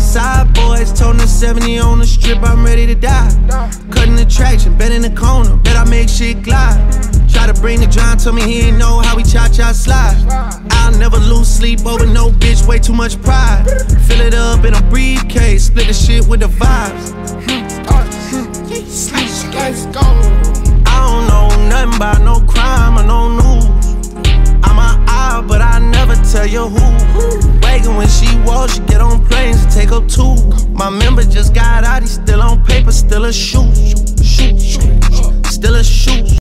side boys, toting the 70 on the strip, I'm ready to die. Cutting the traction, bet in the corner, bet I make shit glide. Try to bring the John, told me he ain't know how we cha-cha slide. I'll never lose sleep over no bitch, way too much pride. Fill it up in a briefcase, split the shit with the vibes. Let's go. I don't know nothing about no crime or no news. I'm an eye, but I never tell you who. Wagon when she walks, she get on planes and take up two. My member just got out, he's still on paper, still a shoe. Still a shoe.